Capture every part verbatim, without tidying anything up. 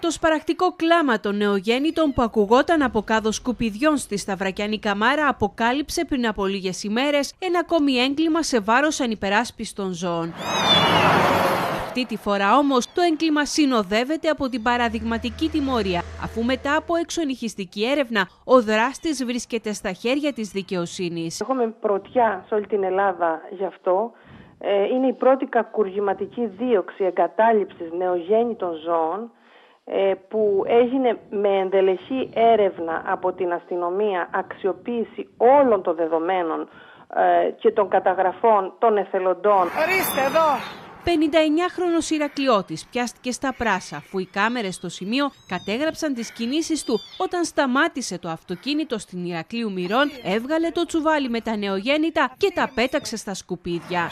Το σπαρακτικό κλάμα των νεογέννητων που ακουγόταν από κάδο σκουπιδιών στη Σταυρακιανή Καμάρα αποκάλυψε πριν από λίγες ημέρες ένα ακόμη έγκλημα σε βάρος ανυπεράσπιστων ζώων. Αυτή τη φορά όμως το έγκλημα συνοδεύεται από την παραδειγματική τιμωρία, αφού μετά από εξονυχιστική έρευνα ο δράστης βρίσκεται στα χέρια της δικαιοσύνης. Έχουμε πρωτιά σε όλη την Ελλάδα γι' αυτό. Είναι η πρώτη κακουργηματική δίωξη εγκατάλειψης νεογέννητων ζώων που έγινε με ενδελεχή έρευνα από την αστυνομία, αξιοποίηση όλων των δεδομένων και των καταγραφών των εθελοντών. Ορίστε εδώ! πενηνταεννιάχρονος Ηρακλειώτης πιάστηκε στα πράσα, αφού οι κάμερες στο σημείο κατέγραψαν τις κινήσεις του όταν σταμάτησε το αυτοκίνητο στην Ηρακλείου Μυρών, έβγαλε το τσουβάλι με τα νεογέννητα και τα πέταξε στα σκουπίδια.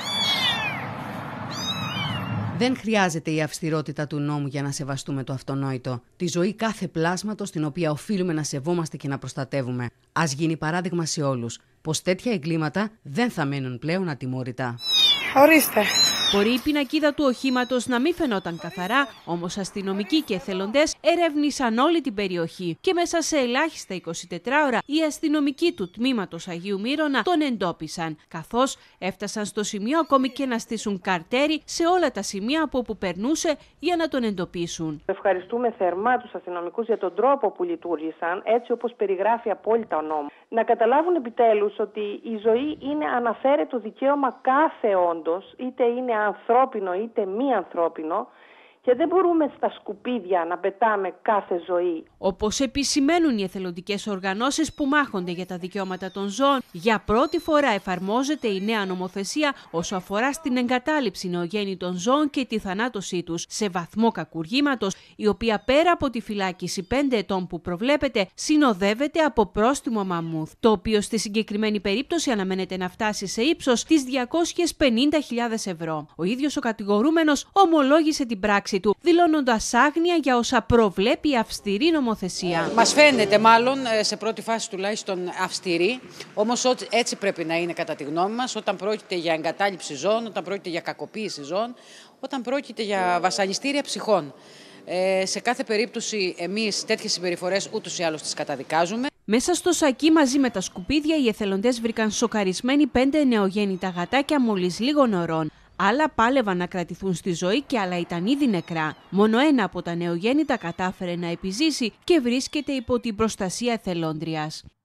Δεν χρειάζεται η αυστηρότητα του νόμου για να σεβαστούμε το αυτονόητο. Τη ζωή κάθε πλάσματος την οποία οφείλουμε να σεβόμαστε και να προστατεύουμε. Ας γίνει παράδειγμα σε όλους πως τέτοια εγκλήματα δεν θα μένουν πλέον ατιμόρυτα. Ορίστε. Μπορεί η πινακίδα του οχήματος να μην φαινόταν καθαρά, όμως αστυνομικοί και εθελοντές ερεύνησαν όλη την περιοχή και μέσα σε ελάχιστα εικοσιτέσσερις ώρα οι αστυνομικοί του τμήματος Αγίου Μύρωνα τον εντόπισαν, καθώς έφτασαν στο σημείο ακόμη και να στήσουν καρτέρι σε όλα τα σημεία από όπου περνούσε για να τον εντοπίσουν. Ευχαριστούμε θερμά τους αστυνομικούς για τον τρόπο που λειτουργήσαν, έτσι όπως περιγράφει απόλυτα ο νόμος. Να καταλάβουν επιτέλους ότι η ζωή είναι αναφέρετο δικαίωμα κάθε όντος, είτε είναι ανθρώπινο είτε μη ανθρώπινο, και δεν μπορούμε στα σκουπίδια να πετάμε κάθε ζωή. Όπως επισημαίνουν οι εθελοντικές οργανώσεις που μάχονται για τα δικαιώματα των ζώων, για πρώτη φορά εφαρμόζεται η νέα νομοθεσία όσο αφορά στην εγκατάλειψη νεογέννητων ζώων και τη θανάτωσή τους σε βαθμό κακουργήματος, η οποία πέρα από τη φυλάκιση πέντε ετών που προβλέπεται, συνοδεύεται από πρόστιμο μαμούθ, το οποίο στη συγκεκριμένη περίπτωση αναμένεται να φτάσει σε ύψος τις διακόσιες πενήντα χιλιάδες ευρώ. Ο ίδιος ο κατηγορούμενος ομολόγησε την πράξη του, δηλώνοντας άγνοια για όσα προβλέπει η αυστηρή νομοθεσία. Μας φαίνεται μάλλον σε πρώτη φάση τουλάχιστον αυστηρή, όμως έτσι πρέπει να είναι κατά τη γνώμη μας όταν πρόκειται για εγκατάλειψη ζώων, όταν πρόκειται για κακοποίηση ζώων, όταν πρόκειται για βασανιστήρια ψυχών. Ε, σε κάθε περίπτωση εμείς τέτοιες συμπεριφορές ούτως ή άλλως τις καταδικάζουμε. Μέσα στο σακί μαζί με τα σκουπίδια οι εθελοντές βρήκαν σοκαρισμένοι πέντε νεογέννητα γατάκια μόλις λίγων ωρών. Άλλα πάλευαν να κρατηθούν στη ζωή και άλλα ήταν ήδη νεκρά. Μόνο ένα από τα νεογέννητα κατάφερε να επιζήσει και βρίσκεται υπό την προστασία εθελόντριας.